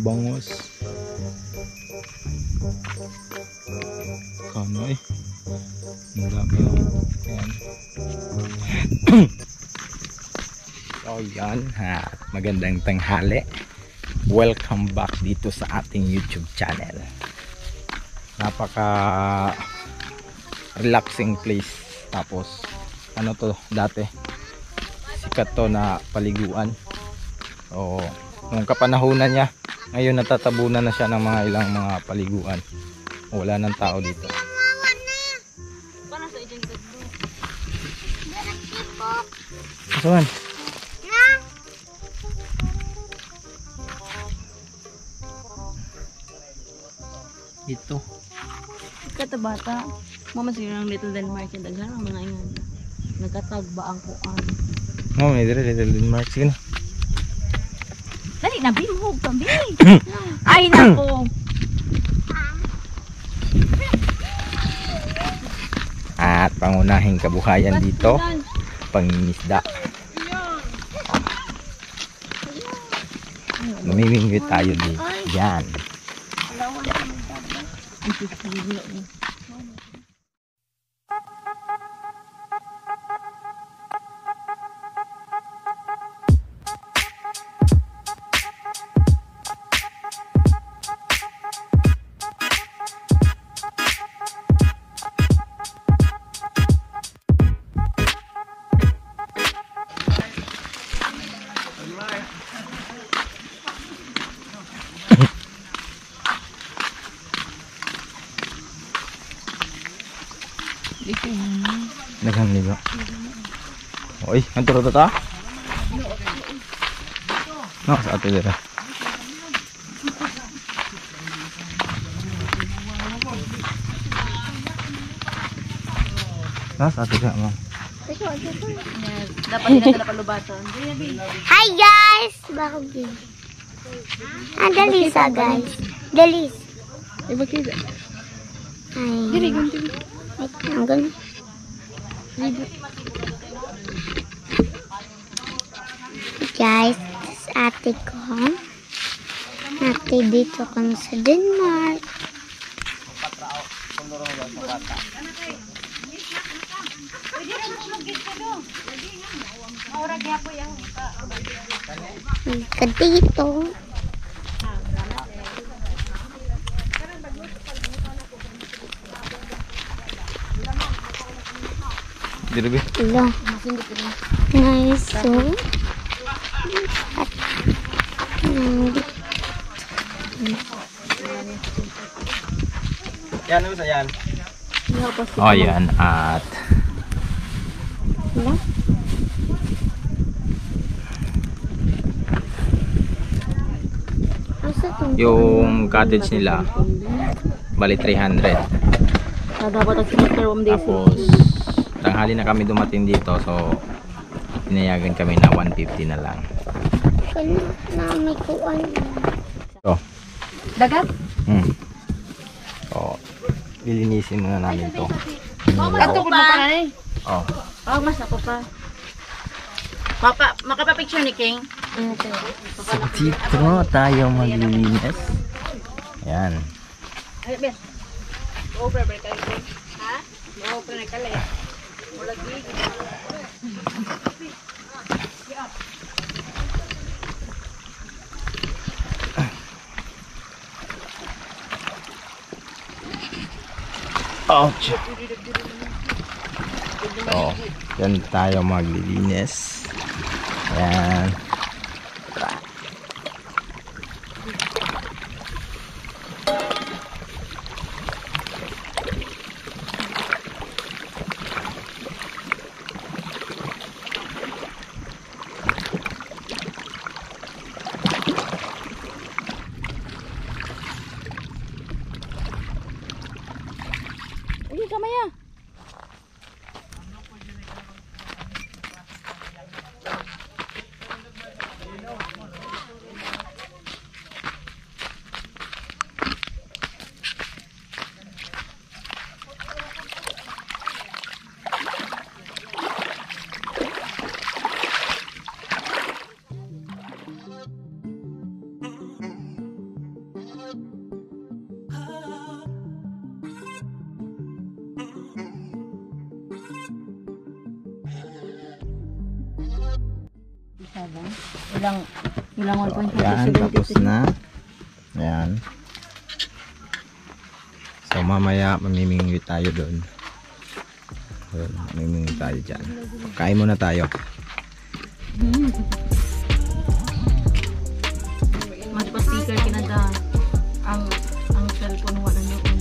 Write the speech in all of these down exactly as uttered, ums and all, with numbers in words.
bangos. Kano eh. Ang dami oh. Ayan. So yan ha. Magandang tanghali. Welcome back dito sa ating YouTube channel. Napaka relaxing place. Tapos ano to dati? Sikat to na paliguan. So nung kapanahunan niya, ngayon natatabunan na siya ng mga ilang mga paliguan. Wala nang tao dito. Saan? Ito. Kata bata, mama sila ng Little Denmark yung daghan ang mga ingan. Nagkatagba ang kuan. Oh, may dire Little Denmark. Sige na. Dali na bimhog kami. Ay nako. At pangunahing kabuhayan dito, pangingisda. Mamimingwit tayo dito. Yan. Naghang ligo. Oy, anturo to ta? No, sa ato dira. Nas ato ka mo. Dapat sila na palubatan. Hi guys! Bakit din? Ah, Dalisa guys. Dalis. Iba kita. Ay. Diri gunting. Ang ganun. Guys, this ate ko. Ate dito kami sa Denmark. Ka dito. Diri bi. Hello. Nice. So. Yan ano sa yan? Oh, yan at Hello. yung cottage nila bali three hundred. Ah, dapat ang sinister room days. Tapos tanghali na kami dumating dito, so pinayagan kami na one fifty na lang. Kanya na may kuwan. So, Dagat? hmm. So, lilinisin muna namin to. Ato ko pa. Oh. Oh, mas ako pa. Papa, makapa-picture ni King. So, dito tayo maglilinis. Ayan. Ay, Ben. Over break kayo. Ha? Over na kala. Wala gig. Ouch. So, yan tayo maglilinis. Ayan. Ay, kamaya. Ilang, ilang one point So, ayan, tapos na. Ayan. So, mamaya mamimingwi tayo doon. Doon, mamimingwi tayo dyan. Kain muna tayo. Mas pa speaker kinada. Ang, ang cellphone wala noon.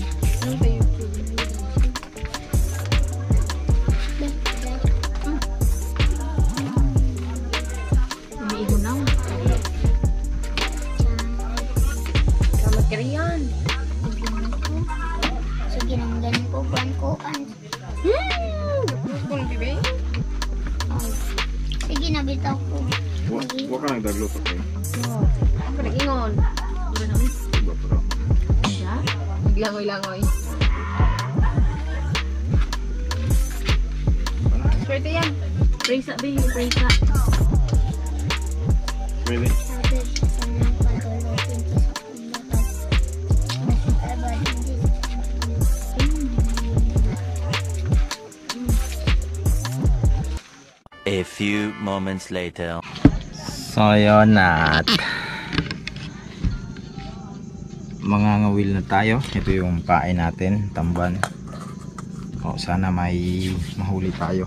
Umiihon lang. Kamat ka riyan. Sige nang ganun po, buwan-kuan. Sige na, bitaw ko. Huwag ka nagdaglos, okay? Ang pag-ingon. Diba naman? Diba, pero... Siya? Naglangoy-langoy. Swerte yan. Presa, baby, presa. Really? Sabi, sanang padulutin ko sa kumbakas. Masipabad, hindi. A few moments later. So, yun at mga ngawil na tayo. Ito yung pain natin, tamban. O, sana may mahuli tayo.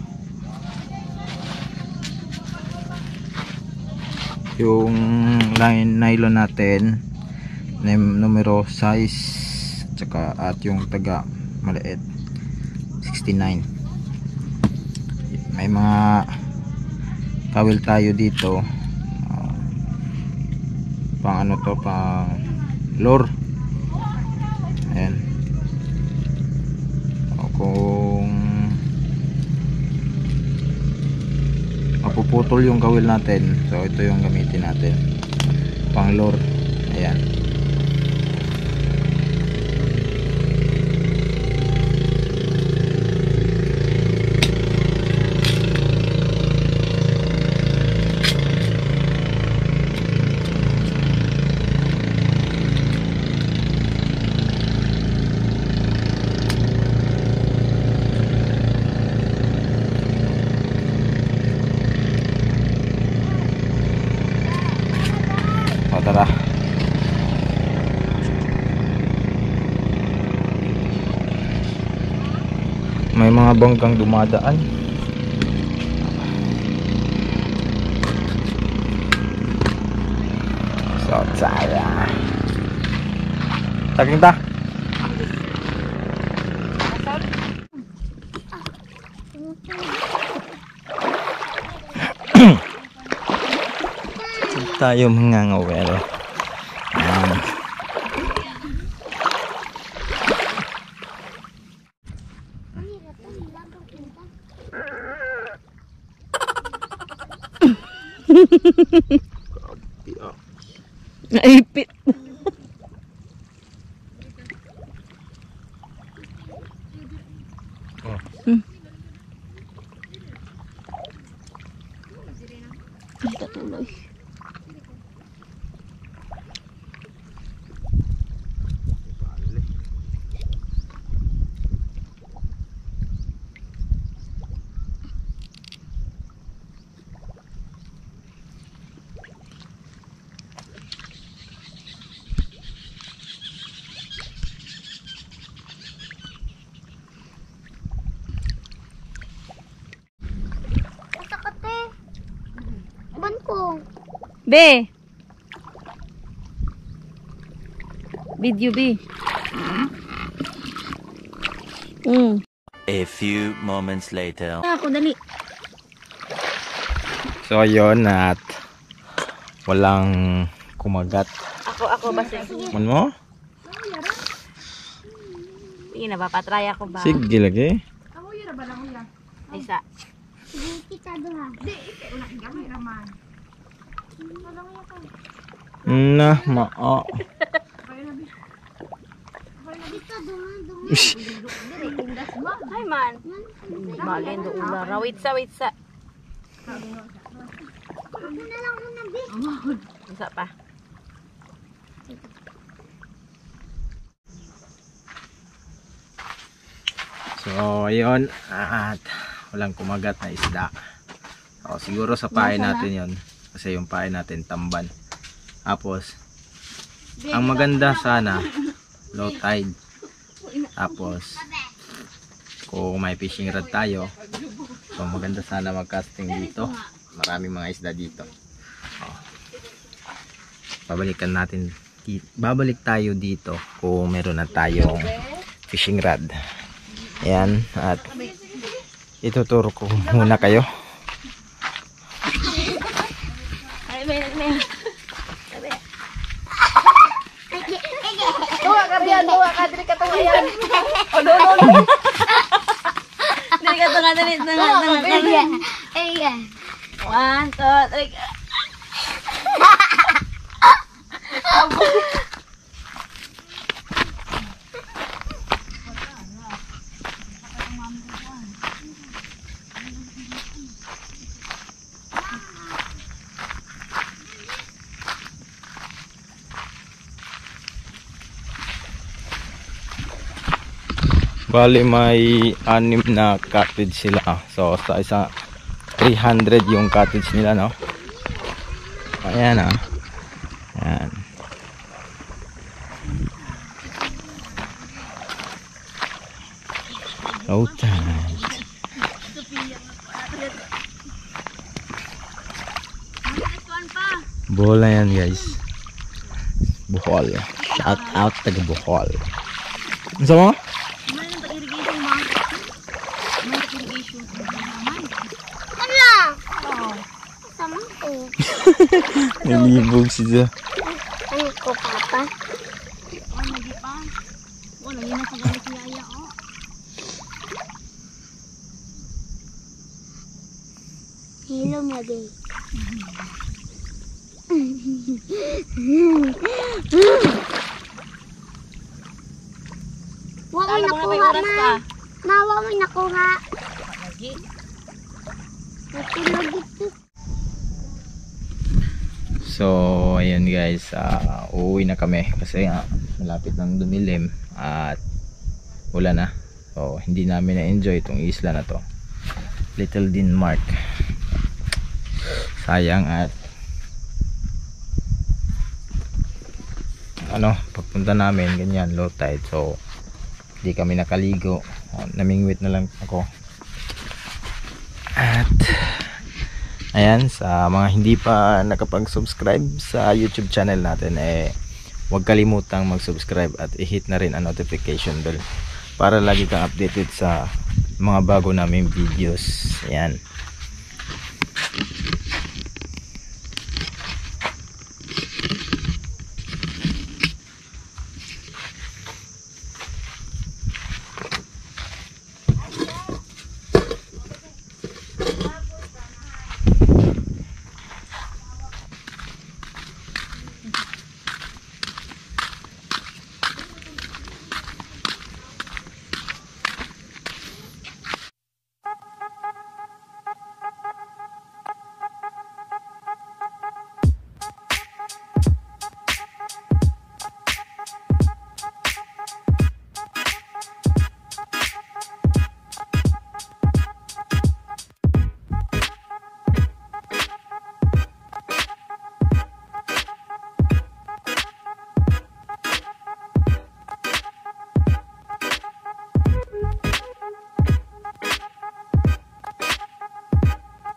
Yung line nylon natin na numero size tsaka at yung taga maliit sixty-nine. May mga kawil tayo dito, uh, pang ano to, pang lure. Ayan. O, kung mapuputol yung kawil natin, so ito yung gamitin natin, pang lure. Ayan. O, tara. May mga bangkang dumadaan. So, tsaya. Taking ta. Tayo mga ngawel. Ayan. Naipit. Oh. Hmm. Ay, katuloy. Katakate. Ban ko. Be. Video be. Mm. A few moments later. Ako dali. So, yun at walang kumagat. Ako ako basta. Man mo? Sige na ba patry ako ba? Sige lagi. Isa. Sige, kita doha. Na, maa. Kita doha, doha. Hi man. Balin do ula. Rawit sa wait sa. Ako na lang una, bi. Isa pa. So, ayun at walang kumagat na isda. O, siguro sa pain natin yon. kasi yung pain natin tamban. Tapos ang maganda sana low tide. Tapos kung may fishing rod tayo, so maganda sana mag-casting dito. Maraming mga isda dito. Oh. Babalikan natin, babalik tayo dito kung meron na tayong fishing rod. Ayan, at ituturo ko muna kayo. Ay, may may. Tuwa ka diyan, tuwa ka diri ka tuwa yan. Dali ka tanga, dali, tanga, tanga, tanga. Ayan. One, two, three. Bali may anim na cottage sila. So sa isa three hundred yung cottage nila, no? Ayan ah. Ayan. Low tide. Bola yan guys. Bohol. Shout out taga Bohol. Ano sa mga? Irrigation, ma. May irrigation. Ano? Sama ko. Nalibog siya. Ano ko, Papa? Oh, nagi pa. Wala, yun ang pagalit si Yaya, oh. Hello, Magi. Huwag mo Ano mo na may nakuha, oras ma. ka? Ma, huwag mo nakuha. Lagi. Natulog ito. So ayun guys, uh, uuwi na kami kasi uh, malapit nang dumilim at wala na. So hindi namin na-enjoy itong isla na to, Little Denmark. Sayang. At ano, pagpunta namin ganyan low tide, so hindi kami nakaligo. Uh, namingwit na lang ako. At ayan, sa mga hindi pa nakapag-subscribe sa YouTube channel natin, eh huwag kalimutang mag-subscribe at i-hit na rin ang notification bell para lagi kang updated sa mga bago naming videos. Ayan.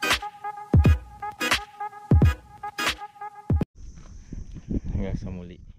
Hanggang sa muli.